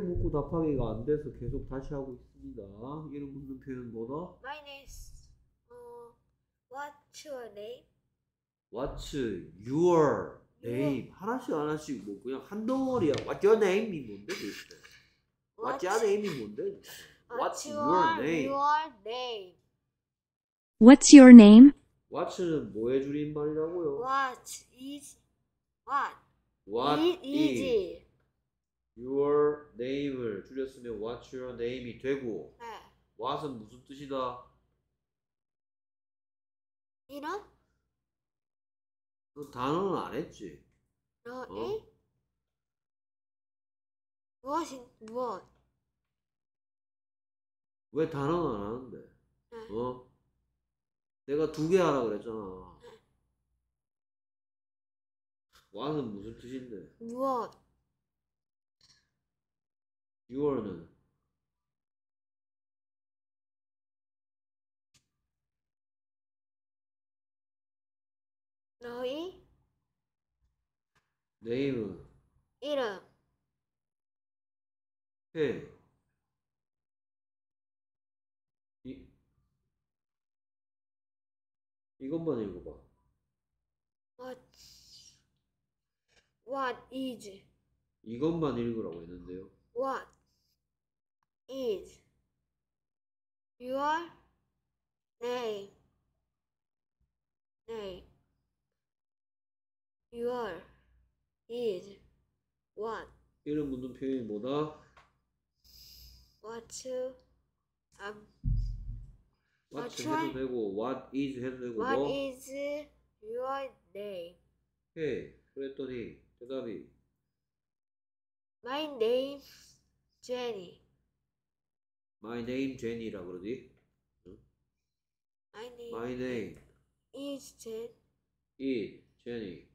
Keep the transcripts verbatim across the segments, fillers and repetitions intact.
이름 묻고 답하기가 안 돼서 계속 다시 하고 있습니다. 이름 묻는 표현 뭐다? My name is 어 What's your name? What's your name? 하나씩 하나씩 뭐 그냥 한 덩어리야. What's your name이 뭔데 도대체? What's your name이 뭔데? What's your name? Your name. What's your name? What's 뭐의 줄임말이라고요? What is what? What It is is. your name을 줄였으면 What's your name이 되고 네. What은 무슨 뜻이다? 이런? 너 단어는 안 했지? 너의 어? 무엇인 무엇? 왜 단어는 안 하는데? 네. 어? 내가 두 개 하라 그랬잖아. what은 무슨 뜻인데? 무엇? your는 너의 name은 이름. 해. 이, 이것만 읽어봐. What? What is? 이것만 읽으라고 했는데요. What is your name? Name. Your is what? 이름 묻는 표현이 뭐다? What? Um. what what 해도 되고 what is 해도 되고 What 뭐? is your name? 해. 그랬더니 대답이 My name Jenny. my name Jenny라 그러지? 응? My name, my name is Jen. is Jenny.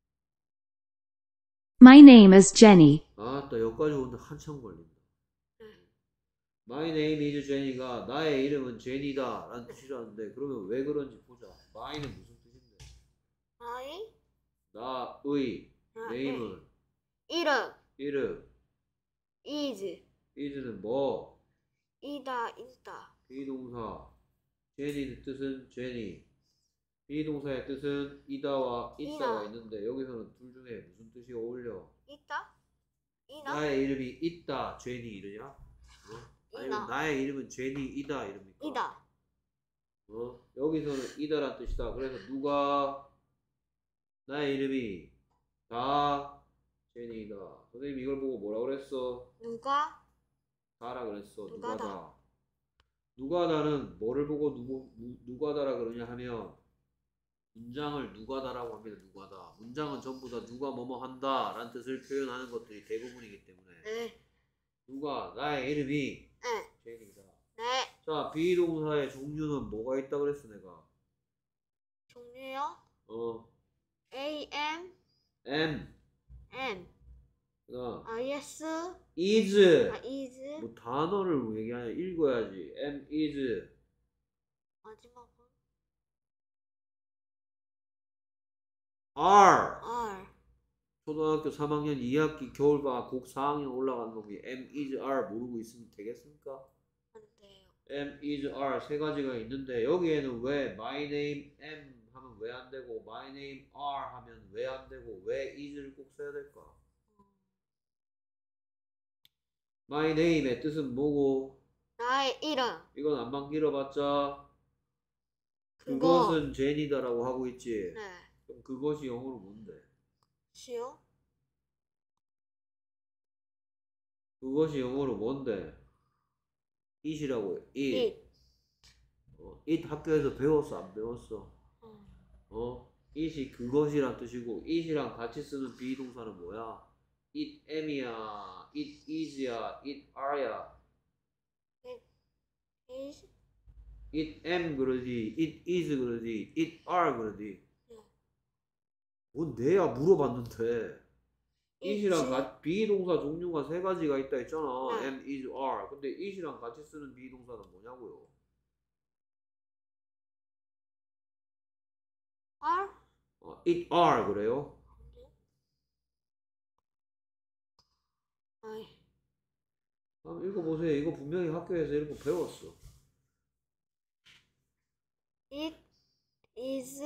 My name is Jenny. 아따 여기까지 오는데 한참 걸린다. 응. My name is Jenny가 나의 이름은 제니다 라는 뜻이라는데 그러면 왜 그런지 보자. my는 무슨 뜻인데? My 나의 name은 이름 이름 is is는 뭐? 이다 있다. 비동사 제니의 뜻은 제니 비동사의 뜻은 이다와 있다가 이다. 있는데 여기서는 둘 중에 무슨 뜻이 어울려? 있다? 이나? 나의 이름이 있다 제니 이러냐? 어? 아니면 이나. 나의 이름은 제니이다 이럽니까? 이다. 어? 여기서는 이다란 뜻이다. 그래서 누가 나의 이름이 다 제니이다. 선생님 이걸 보고 뭐라 그랬어? 누가? 다라 그랬어. 누가다. 누가다. 누가다는 뭐를 보고 누구, 누, 누가다라 그러냐 하면 문장을 누가다라고 합니다. 누가다. 문장은 전부 다 누가 뭐뭐 한다 라는 뜻을 표현하는 것들이 대부분이기 때문에 네. 누가 나의 이름이 네. 제니이다. 네. 자 비동사의 종류는 뭐가 있다 그랬어 내가? 종류요? 어 A M am M 그다음 I S is 아 is 뭐 단어를 얘기하냐 읽어야지. am is 마지막은 are R 초등학교 삼 학년 이 학기 겨울방학 곡 사 학년 올라가는 놈이 am is are 모르고 있으면 되겠습니까? 안 돼요. am is are 세 가지가 있는데 여기에는 왜 my name am 하면 왜 안 되고 my name are 하면 왜 안 되고 왜 is를 꼭 써야 될까? my name의 뜻은 뭐고? 나의 이름. 이건 안만 길어봤자 그거. 그것은 제니다라고 하고 있지. 네. 그럼 그것이 영어로 뭔데? 시요? 그것이 영어로 뭔데? it이라고 해. it. it. 어, it 학교에서 배웠어 안 배웠어? 어. 어? it이 그것이란 뜻이고 it이랑 같이 쓰는 비동사는 뭐야? it am이야, it is야, it are야. it is it am 그러지, it is 그러지, it are 그러지. 네. 뭔 내야 물어봤는데. it이랑 is. 같이 비동사 종류가 세 가지가 있다 했잖아. 네. am, is, are. 근데 it이랑 같이 쓰는 비동사는 뭐냐고요? R 어, it are 그래요? 아이 한번 읽어보세요. 이거 분명히 학교에서 이런 거 배웠어. It is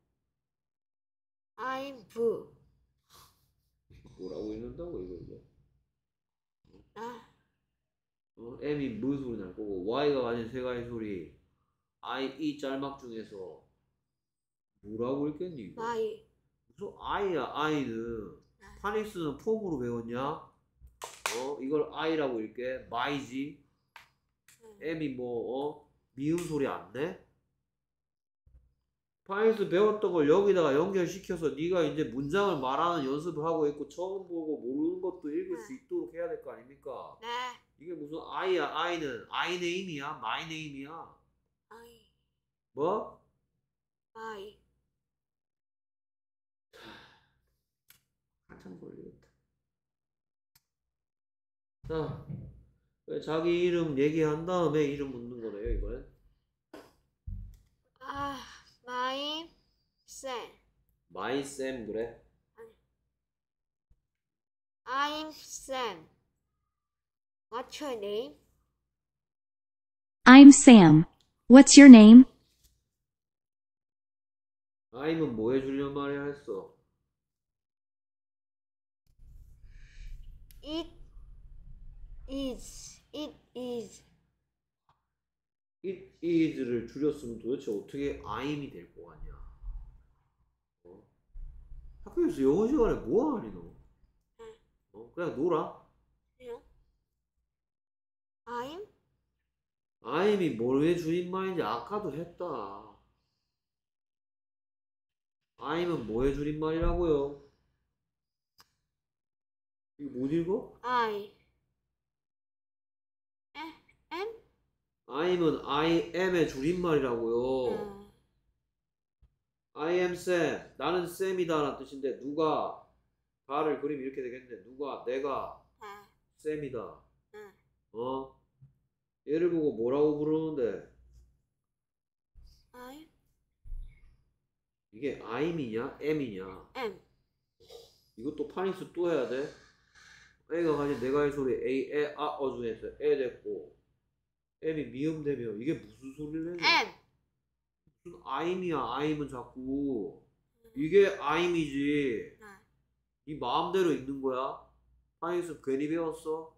I'm blue. 뭐라고 읽는다고 이거 이거. 아, 어? M이 무 소리 날 거고 Y가 가진 세 가지 소리 I, E 짤막 중에서 뭐라고 읽겠니 이거? my. 무슨 I야 I는 파닉스는 폼으로 배웠냐? 어? 이걸 I라고 읽게 my지 M이 뭐 어? 미음 소리 안 내? 파닉스 배웠던 걸 여기다가 연결시켜서 네가 이제 문장을 말하는 연습을 하고 있고 처음 보고 모르는 것도 읽을 수 있도록 해야 될 거 아닙니까? 네. 이게 무슨 I야 I는 I name이야 my name이야 I, 뭐? my. 한참 걸리겠다. 자, 자기 이름 얘기한 다음에 이름 묻는 거네요, 이번엔. 아, my Sam. My Sam 그래. I'm Sam. What's your name? I'm Sam. What's your name? I'는 뭐 해주려는 말이야 했어. It is. It is. It is를 줄였으면 도대체 어떻게 I'm이 될 거 아니야. 어? 학교에서 영어 시간에 뭐 하니 너? 어? 그냥 놀아. You? I'm? I'm이 뭐의 줄임말인지 아까도 했다. I'm은 뭐의 줄임말이라고요? 이거 못 읽어? I. 에? M? I'm은 I am의 줄임말이라고요. 음. I am Sam. 나는 쌤이다 라는 뜻인데 누가 가를 그림 이렇게 되겠네. 누가 내가 아, 쌤이다. 응. 어? 얘를 보고 뭐라고 부르는데 I? 이게 I'이냐 M이냐? M. 이것도 파닉스 또 해야 돼. A가 가진 네 가지 소리 A, 에, 아, 어 중에서 에 됐고 M이 미음 되면 이게 무슨 소리를 해? M. 무슨 I'이야 I'면 자꾸 이게 I'이지. 아, 이 마음대로 읽는 거야. 파닉스 괜히 배웠어.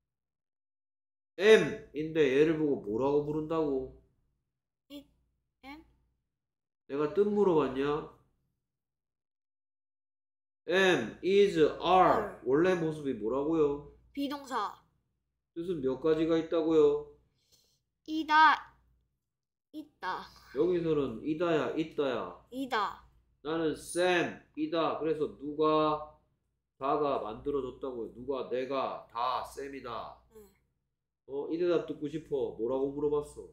M인데 얘를 보고 뭐라고 부른다고? it, M. 내가 뜻 물어봤냐? M, is, are 원래 모습이 뭐라고요? 비동사. 뜻은 몇 가지가 있다고요? 이다. 있다. 여기서는 이다야 있다야. 이다. 나는 쌤이다. 그래서 누가 다가 만들어졌다고요. 누가 내가 다 쌤이다. 응. 어? 이 대답 듣고 싶어. 뭐라고 물어봤어?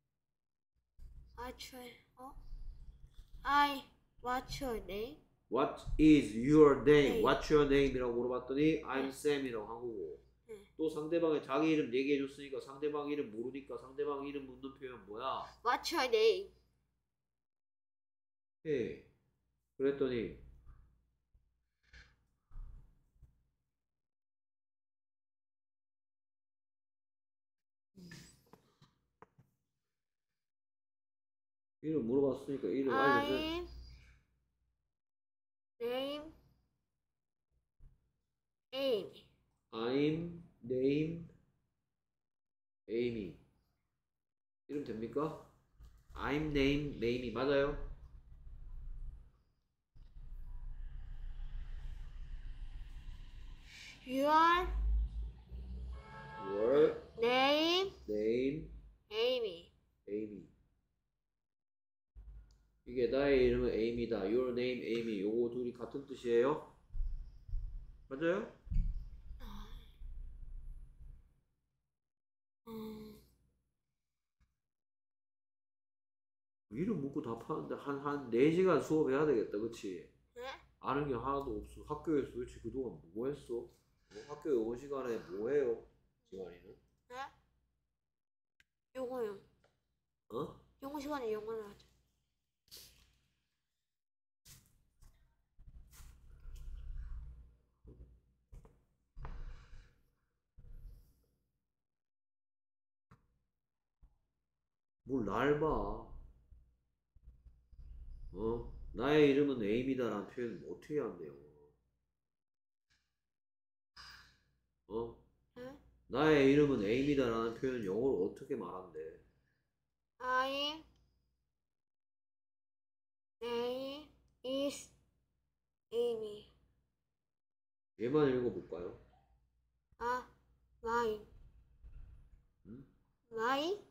I try. 어? I. What's your name? What is your name? 네. What's your name? 이라고 물어봤더니 I'm 네. Sam이라고 한 거고 네. 또 상대방의 자기 이름 얘기해줬으니까 상대방 이름 모르니까 상대방 이름 묻는 표현 뭐야? What's your name? 해. 그랬더니 이름 물어봤으니까 이름 알려줘. I'm name Amy. I'm name Amy. 이름 됩니까? I'm name Amy 맞아요? Your Your name name Amy. Amy. 이게 나의 이름은 Amy다. Your name Amy. 요거 둘이 같은 뜻이에요? 맞아요? 음, 이름 묻고 답하는데 한, 한 네 시간 수업해야 되겠다. 그치? 네? 아는 게 하나도 없어. 학교에서 도대체 그동안 뭐 했어? 뭐 학교 영어 시간에 뭐 해요? 지환이는? 네? 영어요. 어? 영어 시간에 영어를 하죠. 뭘 날 봐. 어? 나의 이름은 에이미다라는 표현은 어떻게 한대요? 어? 응? 나의 이름은 에이미다라는 표현은 영어로 어떻게 말한대? I name is Amy. 얘만 읽어볼까요? 아, my 응? my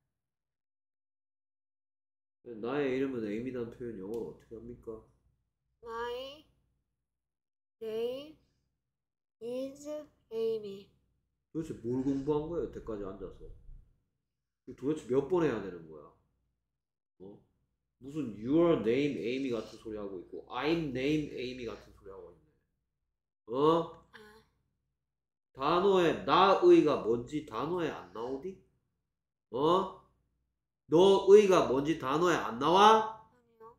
나의 이름은 에이미다는 표현 영어로 어떻게 합니까? my name is Amy. 도대체 뭘 공부한 거야 여태까지 앉아서? 도대체 몇 번 해야 되는 거야? 어? 무슨 your name Amy 같은 소리 하고 있고 I'm name Amy 같은 소리 하고 있네. 어? 아, 단어에 나의가 뭔지 단어에 안 나오디? 어? 너의가 뭔지 단어에 안 나와? 아니요.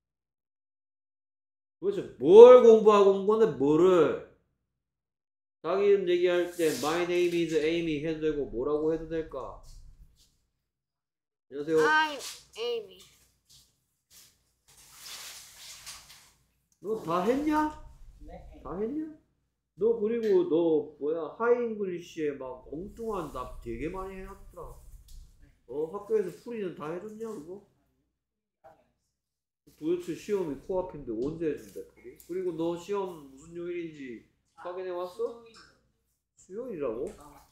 도대체 뭘 공부하고 온 건데 뭐를? 자기 이름 얘기할 때 my name is Amy 해도 되고 뭐라고 해도 될까? 안녕하세요. I'm Amy. 너 다 했냐? 다 했냐? 너 그리고 너 뭐야 하이잉글리시에 막 엉뚱한 답 되게 많이 해놨더라. 어 학교에서 풀이는 다 해줬냐 그거? 도대체 시험이 코앞인데 언제 해준대 풀이? 그리고 너 시험 무슨 요일인지 확인해 왔어? 수요일이라고?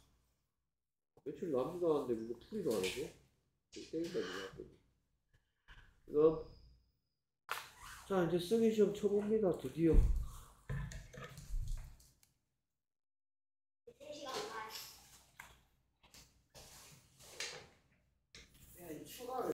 며칠 남지도 않았는데 그거 풀이도 안 해줘? 때린다 니가. 그럼 자 이제 쓰기 시험 쳐봅니다 드디어.